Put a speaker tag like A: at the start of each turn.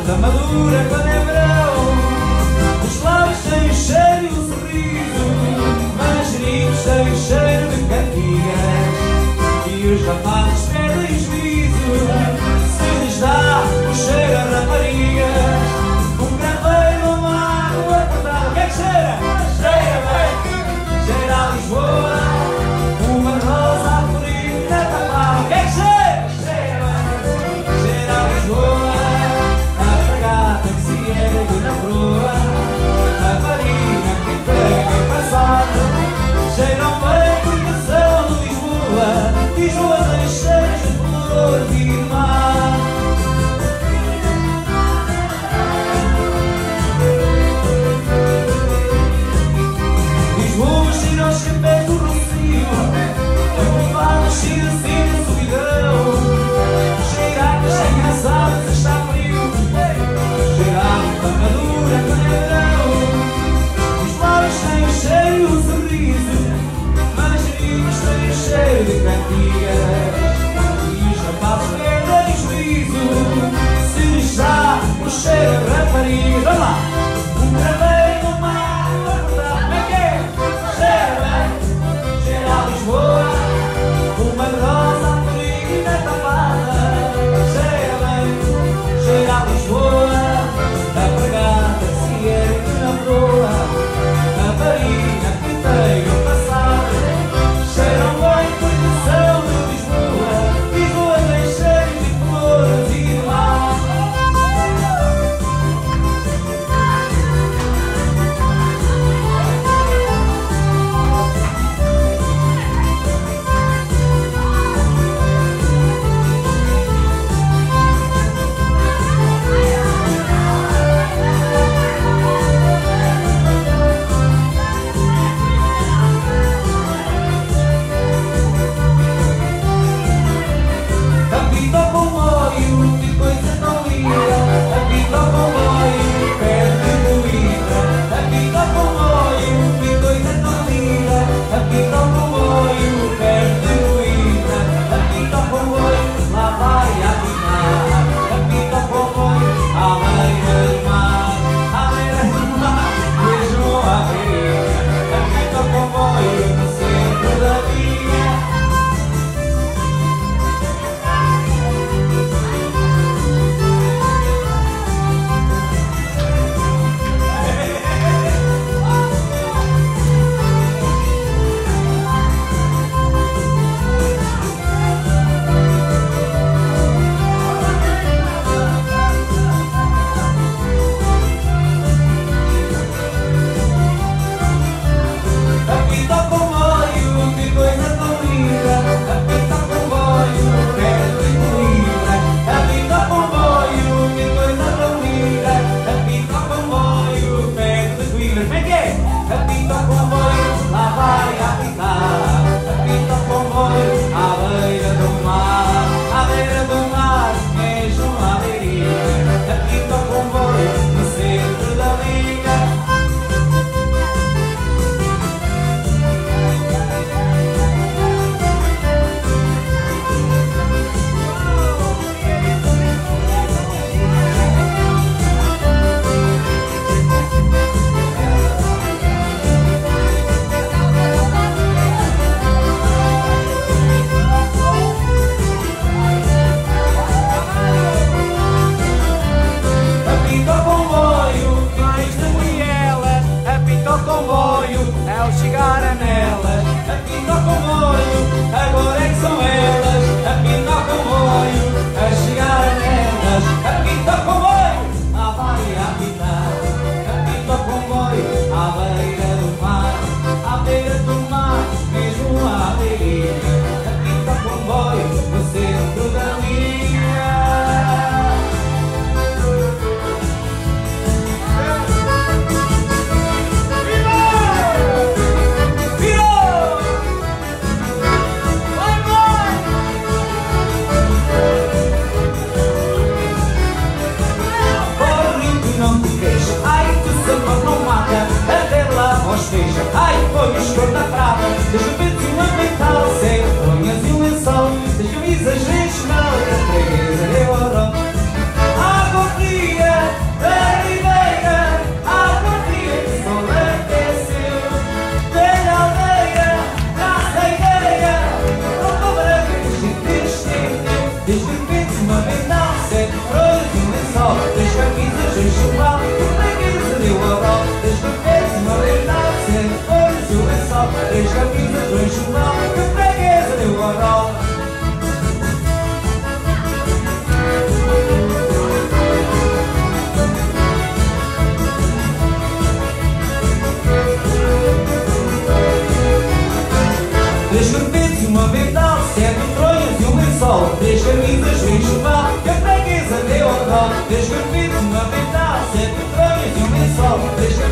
A: fruta madura quando é verão, os lábios têm cheiro e um sorriso, manjericos têm cheiro de cantigas, e os rapazes perdem juízo se lhes dá o cheiro a raparigas. Um craveiro, uma água cortada, o que é que cheira? Cheira bem, cheira a Lisboa, uma rosa a florir na tapada, o que é que cheira? Cheira bem, cheira a Lisboa, a fragata que se ergue na proa, a marina que pega em passado, cheiram bem porque são de Lisboa. Lisboa tem cheiros de flor e de mar. Lisboa cheira aos chapéus do Rocio, o levado cheira assim de solidão, cheira a que é engraçado se está frio, cheira a fruta madura quando é verão, os lábios têm o cheiro e o sorriso, manjericos têm o cheiro de cantigas, e os rapazes perdem juízo se lhes dá o cheiro a raparigas. Vamos lá! Um craveiro numa água cortada, como é que é? Cheira bem, cheira a Lisboa, uma rosa a florir na tapada, cheira bem, cheira a Lisboa, a fragata que se ergue na proa, a marina que tem o passado, cheiram bem porque são de Lisboa. Lisboa tem cheiro de flores e de mar. Apita o comboio, que coisa tão linda. Apita o comboio, perto de Coimbra. Apita o comboio, que coisa tão linda. Apita o comboio, perto de Coimbra. Apita o comboio, lá vai apitar. Apita o comboio, à beira do mar. À beira do mar, vejam a areia. Apita o comboio, no centro da via. Apita o comboio, que coisa tão linda. Apita o comboio, perto de Coimbra. Apita o comboio, que coisa tão linda. Apita o comboio, perto de Coimbra. Como é que é? Apita o comboio, lá vai apitar. Apita o comboio, à beira do mar. À beira do mar, mesmo à beirinha. Apita o comboio, no centro da linha. Apita o comboio, que mais não é ela. Apita o comboio, ao chegar a nelas. Apita o comboio, agora é que são elas. Apita o comboio, a chegar a nelas. Apita o comboio, lá vai apitar. Apita o comboio, à beira do mar. À beira do mar, mesmo à beirinha. Apita o comboio, no centro da linha. Ai, foi o escuro da prata, deixa o vento e uma mental, sem fronhas e um lençol, deixa-me exageros, não, a tristeza eu adoro. Água fria, enxoval, três camisas, um enxoval, que preguiça deu a dó. Três vermelhos, uma verdade, sete folhas e um lençol. Três camisas, um enxoval, que preguiça deu a dó. Três vermelhos, uma verdade, sete fronhas e um lençol. Três camisas, um enxoval, que a freguesa deu a dó. Três vermelhos, uma verdade, sete fronhas e um lençol. Três